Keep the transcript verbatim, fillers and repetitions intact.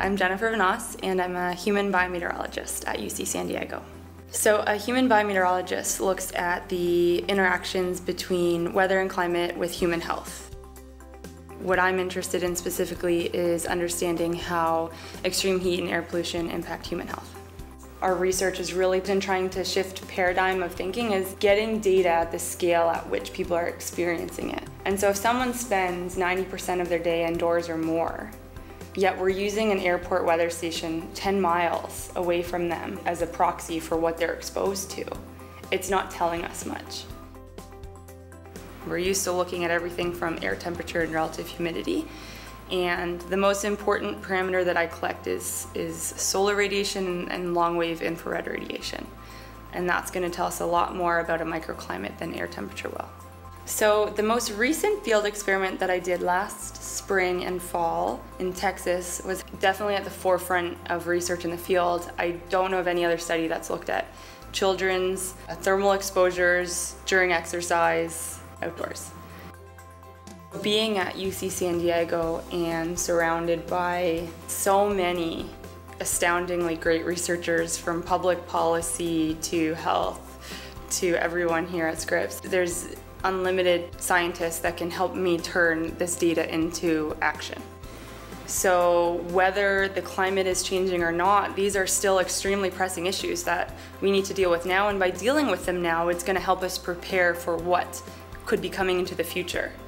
I'm Jennifer Vanos, and I'm a human biometeorologist at U C San Diego. So a human biometeorologist looks at the interactions between weather and climate with human health. What I'm interested in specifically is understanding how extreme heat and air pollution impact human health. Our research has really been trying to shift paradigm of thinking is getting data at the scale at which people are experiencing it. And so if someone spends ninety percent of their day indoors or more, yet we're using an airport weather station ten miles away from them as a proxy for what they're exposed to, it's not telling us much. We're used to looking at everything from air temperature and relative humidity, and the most important parameter that I collect is, is solar radiation and long-wave infrared radiation. And that's going to tell us a lot more about a microclimate than air temperature will. So the most recent field experiment that I did last spring and fall in Texas was definitely at the forefront of research in the field. I don't know of any other study that's looked at children's thermal exposures during exercise outdoors. Being at U C San Diego and surrounded by so many astoundingly great researchers from public policy to health to everyone here at Scripps, there's unlimited scientists that can help me turn this data into action. So whether the climate is changing or not, these are still extremely pressing issues that we need to deal with now, and by dealing with them now, it's going to help us prepare for what could be coming into the future.